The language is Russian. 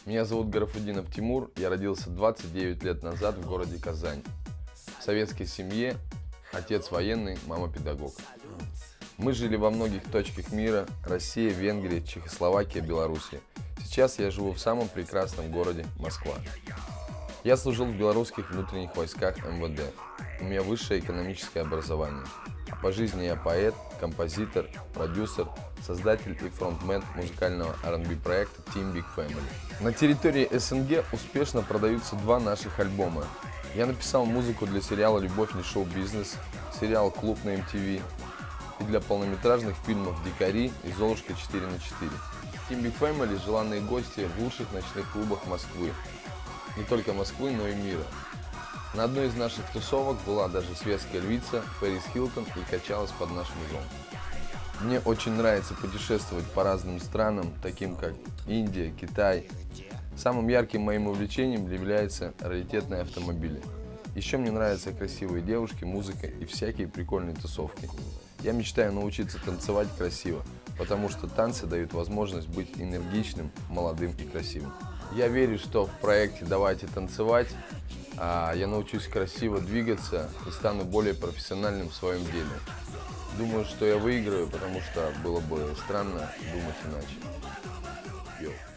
Меня зовут Гарафуддинов Тимур, я родился 29 лет назад в городе Казань. В советской семье, отец военный, мама педагог. Мы жили во многих точках мира: Россия, Венгрия, Чехословакия, Белоруссия. Сейчас я живу в самом прекрасном городе Москва. Я служил в белорусских внутренних войсках МВД. У меня высшее экономическое образование. По жизни я поэт, композитор, продюсер, создатель и фронтмен музыкального R&B проекта Team Big Family. На территории СНГ успешно продаются два наших альбома. Я написал музыку для сериала «Любовь не шоу-бизнес», сериал «Клуб» на MTV и для полнометражных фильмов «Дикари» и «Золушка 4×4». Team Big Family – желанные гости в лучших ночных клубах Москвы. Не только Москвы, но и мира. На одной из наших тусовок была даже светская львица Пэрис Хилтон и качалась под наш музон. Мне очень нравится путешествовать по разным странам, таким как Индия, Китай. Самым ярким моим увлечением являются раритетные автомобили. Еще мне нравятся красивые девушки, музыка и всякие прикольные тусовки. Я мечтаю научиться танцевать красиво, потому что танцы дают возможность быть энергичным, молодым и красивым. Я верю, что в проекте «Давайте танцевать» я научусь красиво двигаться и стану более профессиональным в своем деле. Думаю, что я выиграю, потому что было бы странно думать иначе.